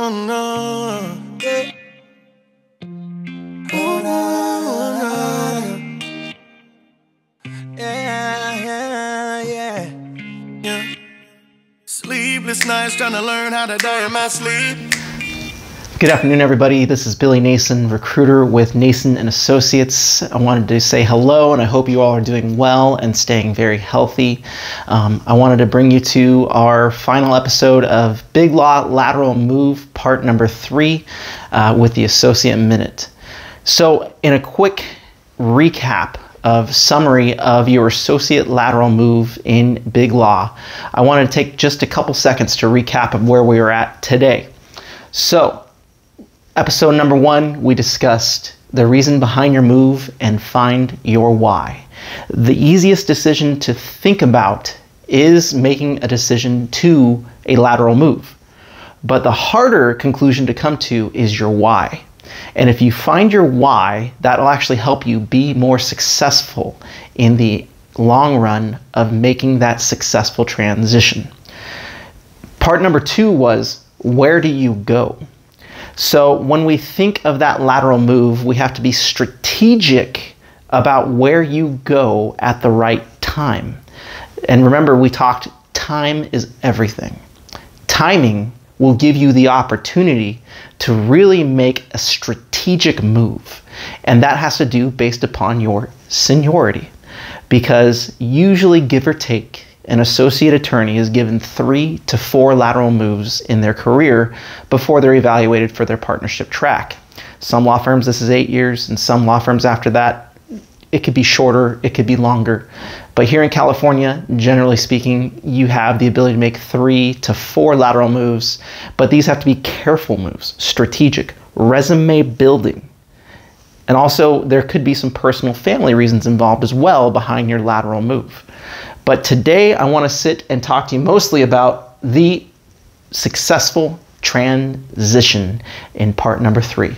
no. Yeah. Oh, no. Yeah. Sleepless nights trying to learn how to die in my sleep. Good afternoon, everybody. This is Billy Nason, recruiter with Nason and Associates. I wanted to say hello, and I hope you all are doing well and staying very healthy. I wanted to bring you to our final episode of Big Law Lateral Move, part number 3, with the Associate Minute. So, in a quick recap of summary of your associate lateral move in Big Law, I wanted to take just a couple seconds to recap of where we are at today. So, episode number 1, we discussed the reason behind your move and find your why. The easiest decision to think about is making a decision to a lateral move. But the harder conclusion to come to is your why. And if you find your why, that'll actually help you be more successful in the long run of making that successful transition. Part number 2 was, where do you go? So when we think of that lateral move, we have to be strategic about where you go at the right time. And remember, we talked time is everything. Timing will give you the opportunity to really make a strategic move. And that has to do based upon your seniority. Because usually, give or take, an associate attorney is given 3 to 4 lateral moves in their career before they're evaluated for their partnership track. Some law firms, this is 8 years, and some law firms after that, it could be shorter, it could be longer. But here in California, generally speaking, you have the ability to make 3 to 4 lateral moves, but these have to be careful moves, strategic, resume building. And also, there could be some personal family reasons involved as well behind your lateral move. But today, I want to sit and talk to you mostly about the successful transition in part number 3.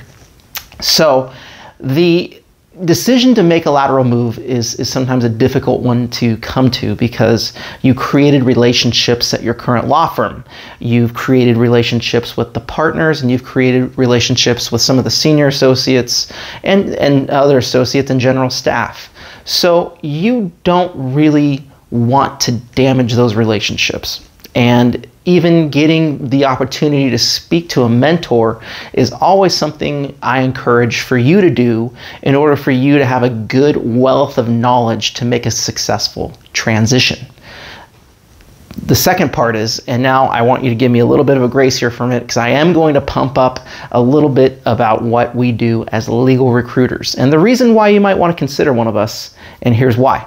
So, the decision to make a lateral move is sometimes a difficult one to come to because you created relationships at your current law firm. You've created relationships with the partners, and you've created relationships with some of the senior associates and other associates and general staff. So you don't really want to damage those relationships. And even getting the opportunity to speak to a mentor is always something I encourage for you to do in order for you to have a good wealth of knowledge to make a successful transition. The second part is, and now I want you to give me a little bit of a grace here for a minute, because I am going to pump up a little bit about what we do as legal recruiters and the reason why you might want to consider one of us, and here's why.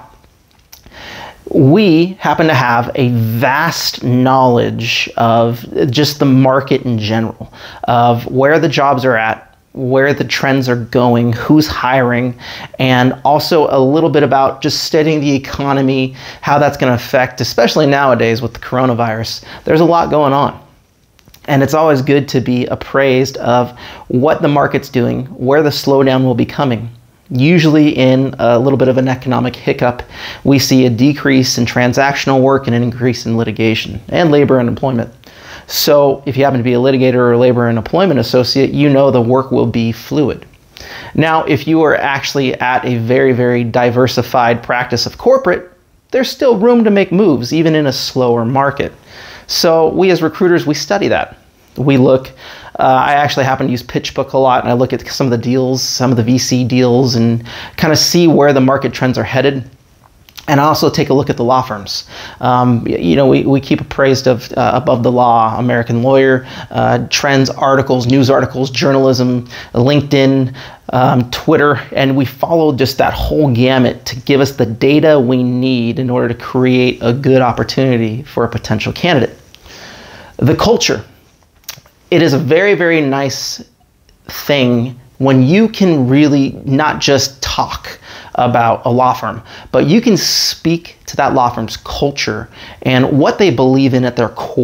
We happen to have a vast knowledge of just the market in general, of where the jobs are at, where the trends are going, who's hiring, and also a little bit about just studying the economy, how that's going to affect, especially nowadays with the coronavirus. There's a lot going on. And it's always good to be appraised of what the market's doing, where the slowdown will be coming. Usually in a little bit of an economic hiccup, we see a decrease in transactional work and an increase in litigation and labor and employment. So if you happen to be a litigator or a labor and employment associate, you know the work will be fluid. Now, if you are actually at a very, very diversified practice of corporate, there's still room to make moves, even in a slower market. So we as recruiters, we study that. We look, I actually happen to use PitchBook a lot, and I look at some of the deals, some of the VC deals, and kind of see where the market trends are headed. And I also take a look at the law firms. We keep appraised of Above the Law, American Lawyer, trends, articles, news articles, journalism, LinkedIn, Twitter, and we follow just that whole gamut to give us the data we need in order to create a good opportunity for a potential candidate. The culture. It is a very, very nice thing when you can really not just talk about a law firm, but you can speak to that law firm's culture and what they believe in at their core.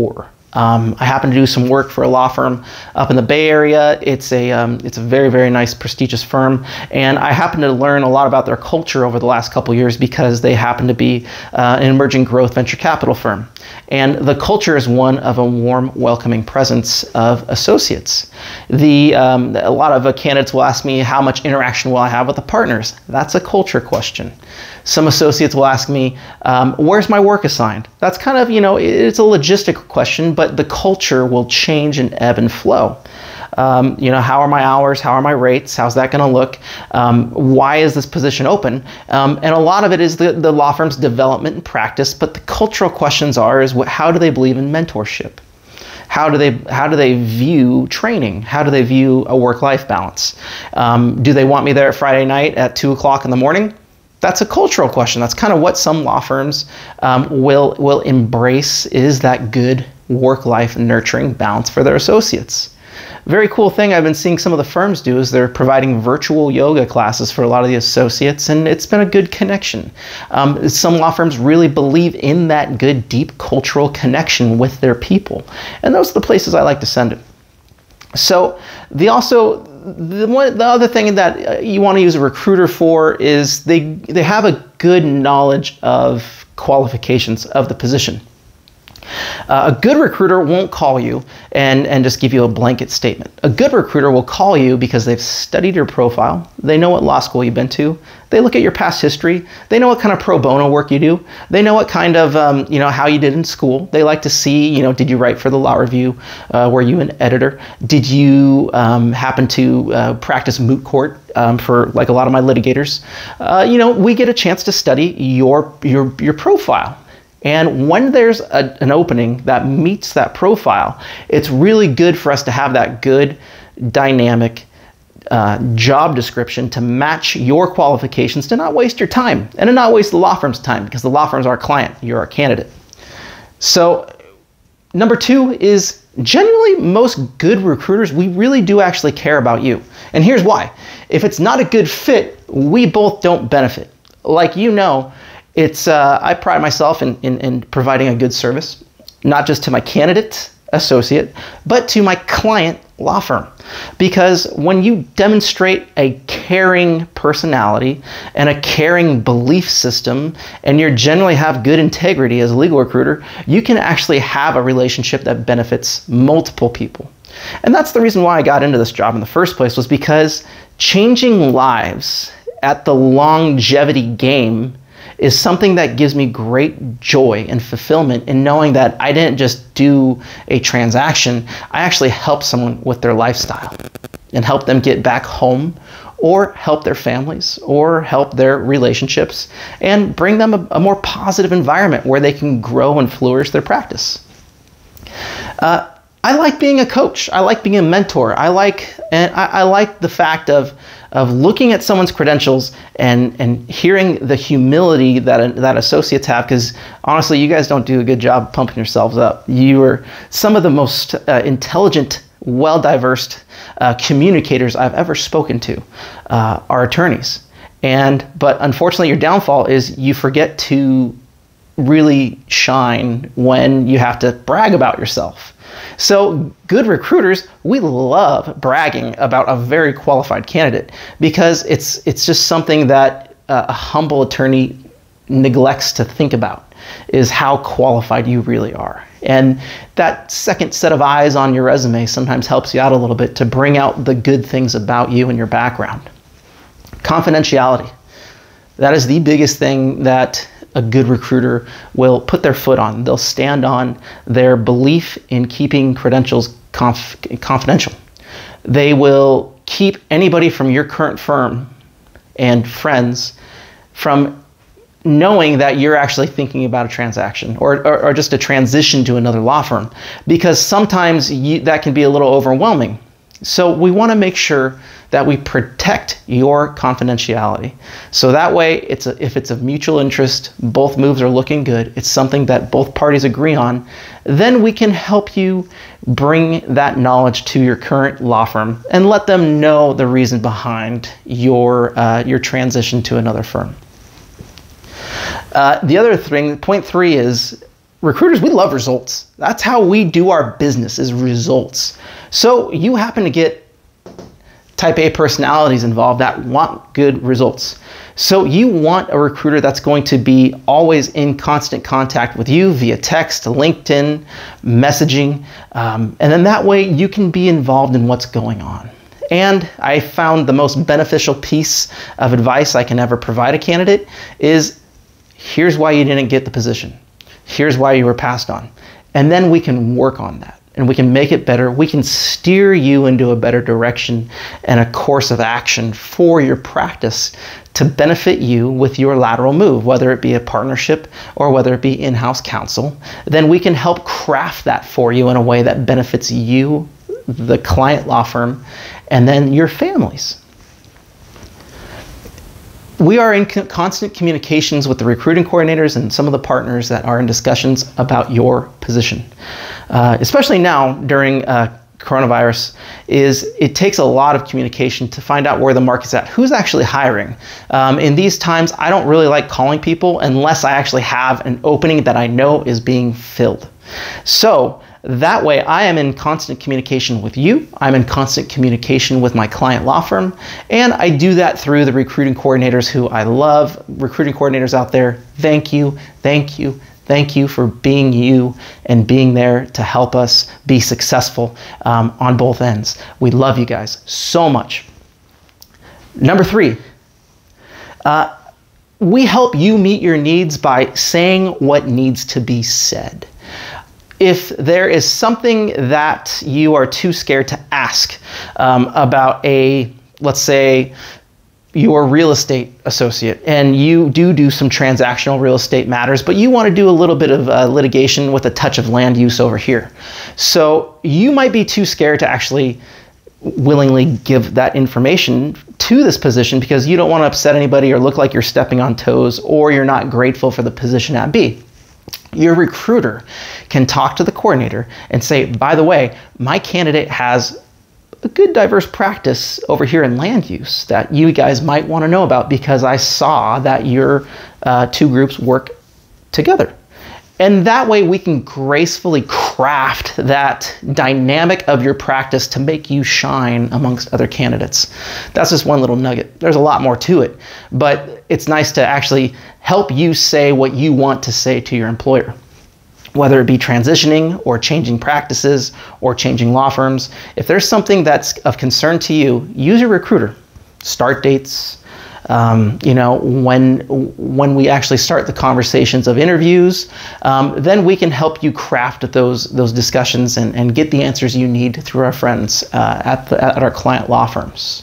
I happen to do some work for a law firm up in the Bay Area. It's a very, very nice, prestigious firm, and I happen to learn a lot about their culture over the last couple years because they happen to be an emerging growth venture capital firm. And the culture is one of a warm, welcoming presence of associates. A lot of candidates will ask me, how much interaction will I have with the partners? That's a culture question. Some associates will ask me, where's my work assigned? That's kind of, it's a logistical question, but the culture will change and ebb and flow. How are my hours? How are my rates? How's that going to look? Why is this position open? And a lot of it is the law firm's development and practice, but the cultural questions how do they believe in mentorship? How do they view training? How do they view a work-life balance? Do they want me there at Friday night at 2 o'clock in the morning? That's a cultural question. That's kind of what some law firms will embrace, is that good work-life nurturing balance for their associates. Very cool thing I've been seeing some of the firms do is they're providing virtual yoga classes for a lot of the associates, and it's been a good connection. Some law firms really believe in that good, deep cultural connection with their people, and those are the places I like to send it. So the other thing that you want to use a recruiter for is they have a good knowledge of qualifications of the position. A good recruiter won't call you and just give you a blanket statement. A good recruiter will call you because they've studied your profile. They know what law school you've been to. They look at your past history. They know what kind of pro bono work you do. They know what kind of, how you did in school. They like to see, did you write for the Law Review? Were you an editor? Did you happen to practice moot court for like a lot of my litigators? We get a chance to study your profile. And when there's an opening that meets that profile, it's really good for us to have that good, dynamic job description to match your qualifications, to not waste your time and to not waste the law firm's time, because the law firm's our client, you're our candidate. So number 2 is, generally most good recruiters, we really do actually care about you. And here's why. If it's not a good fit, we both don't benefit. Like I pride myself in providing a good service, not just to my candidate associate, but to my client law firm. Because when you demonstrate a caring personality and a caring belief system, and you generally have good integrity as a legal recruiter, you can actually have a relationship that benefits multiple people. And that's the reason why I got into this job in the first place, was because changing lives at the longevity game is something that gives me great joy and fulfillment in knowing that I didn't just do a transaction, I actually helped someone with their lifestyle and help them get back home, or help their families, or help their relationships, and bring them a more positive environment where they can grow and flourish their practice. I like being a coach. I like being a mentor. I like the fact of looking at someone's credentials and hearing the humility that associates have, because honestly, you guys don't do a good job pumping yourselves up. You are some of the most intelligent, well-diversed communicators I've ever spoken to, are attorneys. But unfortunately, your downfall is you forget to really shine when you have to brag about yourself. So good recruiters, we love bragging about a very qualified candidate, because it's just something that a humble attorney neglects to think about, is how qualified you really are. And that second set of eyes on your resume sometimes helps you out a little bit to bring out the good things about you and your background. Confidentiality. That is the biggest thing that a good recruiter will put their foot on. They'll stand on their belief in keeping credentials confidential. They will keep anybody from your current firm and friends from knowing that you're actually thinking about a transaction or just a transition to another law firm, because sometimes that can be a little overwhelming. So we want to make sure that we protect your confidentiality. So that way, if it's of mutual interest, both moves are looking good, it's something that both parties agree on, then we can help you bring that knowledge to your current law firm and let them know the reason behind your transition to another firm. The other thing, point 3, is recruiters, we love results. That's how we do our business, is results. So you happen to get type A personalities involved that want good results. So you want a recruiter that's going to be always in constant contact with you via text, LinkedIn, messaging, and then that way you can be involved in what's going on. And I found the most beneficial piece of advice I can ever provide a candidate is, here's why you didn't get the position. Here's why you were passed on. And then we can work on that and we can make it better. We can steer you into a better direction and a course of action for your practice to benefit you with your lateral move, whether it be a partnership or whether it be in-house counsel. Then we can help craft that for you in a way that benefits you, the client law firm, and then your families. We are in constant communications with the recruiting coordinators and some of the partners that are in discussions about your position. Especially now during coronavirus, it takes a lot of communication to find out where the market's at, who's actually hiring. In these times, I don't really like calling people unless I actually have an opening that I know is being filled. So that way I am in constant communication with you, I'm in constant communication with my client law firm, and I do that through the recruiting coordinators who I love. Recruiting coordinators out there, thank you, thank you, thank you for being you and being there to help us be successful on both ends. We love you guys so much. Number 3, we help you meet your needs by saying what needs to be said. If there is something that you are too scared to ask about let's say, your real estate associate, and you do some transactional real estate matters, but you want to do a little bit of litigation with a touch of land use over here. So you might be too scared to actually willingly give that information to this position because you don't want to upset anybody or look like you're stepping on toes, or you're not grateful for the position at B. Your recruiter can talk to the coordinator and say, by the way, my candidate has a good diverse practice over here in land use that you guys might want to know about because I saw that your two groups work together. And that way we can gracefully craft that dynamic of your practice to make you shine amongst other candidates. That's just one little nugget. There's a lot more to it, but it's nice to actually help you say what you want to say to your employer. Whether it be transitioning or changing practices or changing law firms, if there's something that's of concern to you, use your recruiter. Start dates, when we actually start the conversations of interviews, then we can help you craft those discussions and get the answers you need through our friends at our client law firms.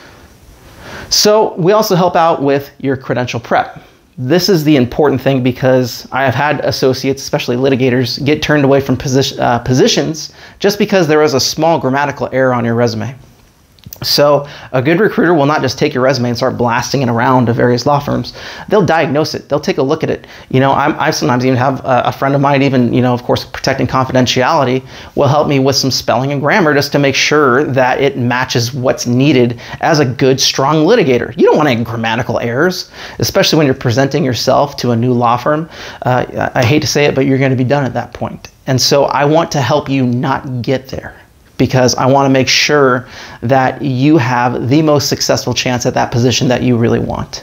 So we also help out with your credential prep. This is the important thing because I have had associates, especially litigators, get turned away from positions just because there was a small grammatical error on your resume. So a good recruiter will not just take your resume and start blasting it around to various law firms. They'll diagnose it. They'll take a look at it. I sometimes even have a friend of mine, even, of course, protecting confidentiality, will help me with some spelling and grammar just to make sure that it matches what's needed as a good, strong litigator. You don't want any grammatical errors, especially when you're presenting yourself to a new law firm. I hate to say it, but you're going to be done at that point. And so I want to help you not get there, because I want to make sure that you have the most successful chance at that position that you really want.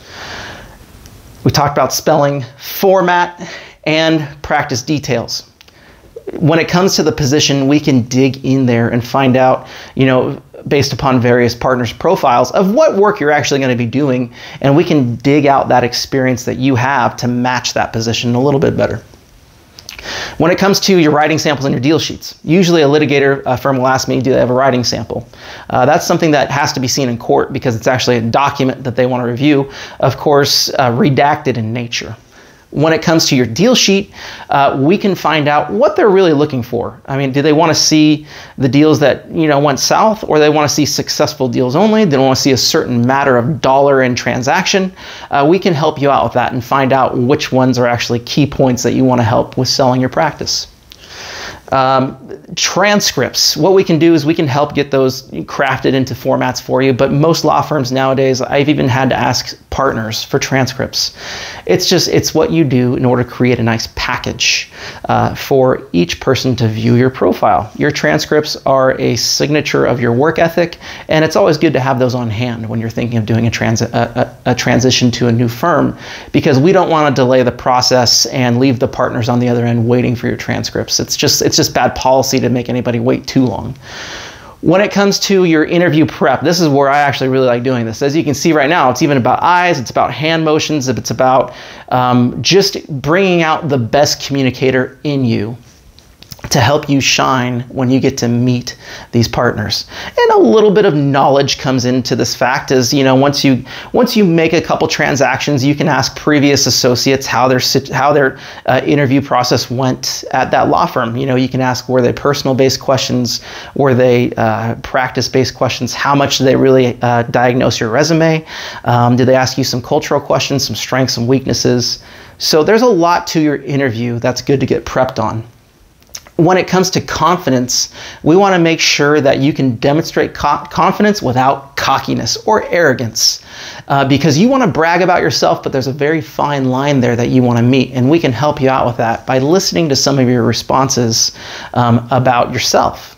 We talked about spelling, format, and practice details. When it comes to the position, we can dig in there and find out, based upon various partners' profiles of what work you're actually going to be doing, and we can dig out that experience that you have to match that position a little bit better. When it comes to your writing samples and your deal sheets, usually a litigator firm will ask me, do they have a writing sample? That's something that has to be seen in court because it's actually a document that they want to review, of course, redacted in nature. When it comes to your deal sheet, we can find out what they're really looking for. I mean, do they want to see the deals that went south, or they want to see successful deals only? They don't want to see a certain matter of dollar in transaction. We can help you out with that and find out which ones are actually key points that you want to help with selling your practice. Transcripts. What we can do is we can help get those crafted into formats for you, but most law firms nowadays, I've even had to ask partners for transcripts. It's what you do in order to create a nice package for each person to view your profile. Your transcripts are a signature of your work ethic, and it's always good to have those on hand when you're thinking of doing a transition to a new firm, because we don't want to delay the process and leave the partners on the other end waiting for your transcripts. It's just bad policy to make anybody wait too long. When it comes to your interview prep, this is where I actually really like doing this. As you can see right now, it's even about eyes, it's about hand motions, it's about just bringing out the best communicator in you to help you shine when you get to meet these partners. And a little bit of knowledge comes into this fact is, you know, once you make a couple transactions, you can ask previous associates how their interview process went at that law firm. You know, you can ask, were they personal-based questions? Were they practice-based questions? How much did they really diagnose your resume? Did they ask you some cultural questions, some strengths and weaknesses? So there's a lot to your interview that's good to get prepped on. When it comes to confidence, we want to make sure that you can demonstrate confidence without cockiness or arrogance, because you want to brag about yourself, but there's a very fine line there that you want to meet, and we can help you out with that by listening to some of your responses about yourself.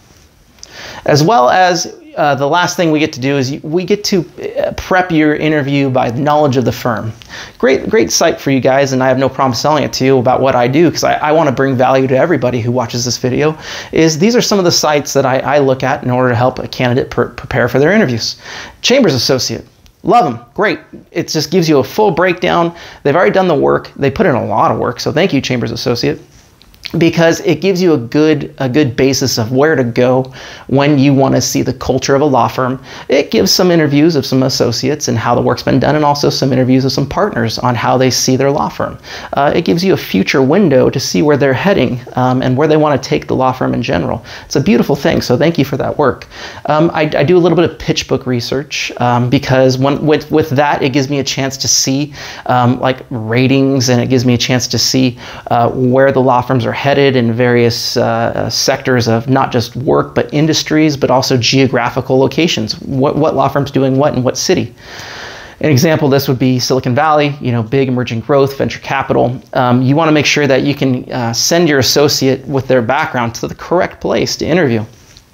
As well as the last thing we get to do is we get to prep your interview by knowledge of the firm. Great site for you guys, and I have no problem selling it to you about what I do, because I want to bring value to everybody who watches this video. These are some of the sites that I look at in order to help a candidate prepare for their interviews. Chambers Associate. Love them. Great. It just gives you a full breakdown. They've already done the work. They put in a lot of work, so thank you, Chambers Associate, because it gives you a good basis of where to go when you want to see the culture of a law firm. It gives some interviews of some associates and how the work's been done, and also some interviews of some partners on how they see their law firm. It gives you a future window to see where they're heading and where they want to take the law firm in general. It's a beautiful thing, so thank you for that work. I do a little bit of pitch book research because with that, it gives me a chance to see like ratings, and it gives me a chance to see where the law firms are headed in various sectors of not just work, but industries, but also geographical locations. What law firm's doing what in what city? An example of this would be Silicon Valley, you know, big emerging growth, venture capital. You want to make sure that you can send your associate with their background to the correct place to interview.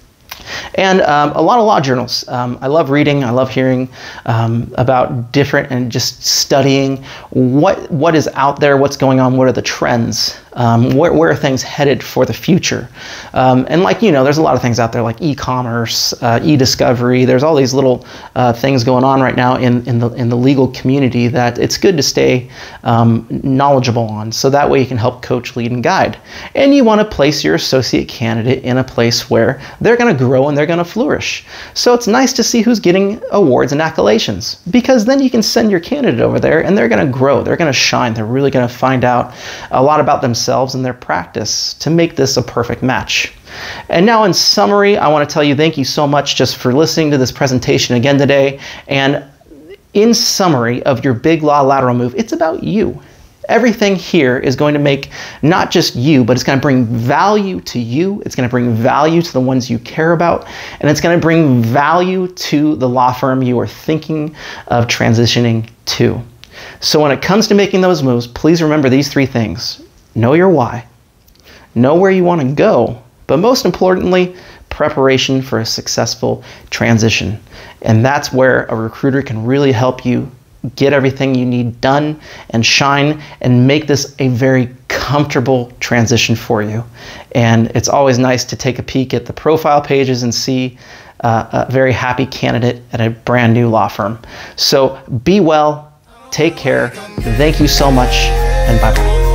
And a lot of law journals. I love reading, I love hearing about different, and just studying what is out there, what's going on, what are the trends, where are things headed for the future. And like, you know, there's a lot of things out there like e-commerce, e-discovery. There's all these little things going on right now in the legal community that it's good to stay knowledgeable on, so that way you can help coach, lead, and guide. And you want to place your associate candidate in a place where they're going to grow and they're going to flourish. So it's nice to see who's getting awards and accolades, because then you can send your candidate over there and they're going to grow, they're going to shine, they're really going to find out a lot about themselves and their practice to make this a perfect match. And now, in summary, I want to tell you thank you so much just for listening to this presentation again today. And in summary of your big law lateral move, it's about you. Everything here is going to make not just you, but it's going to bring value to you. It's going to bring value to the ones you care about, and it's going to bring value to the law firm you are thinking of transitioning to. So when it comes to making those moves, please remember these three things. Know your why, know where you want to go, but most importantly, preparation for a successful transition. And that's where a recruiter can really help you get everything you need done and shine and make this a very comfortable transition for you. And it's always nice to take a peek at the profile pages and see a very happy candidate at a brand new law firm. So be well, take care, thank you so much, and bye-bye.